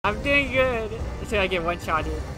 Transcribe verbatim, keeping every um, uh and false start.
I'm doing good. Until I get one shotted.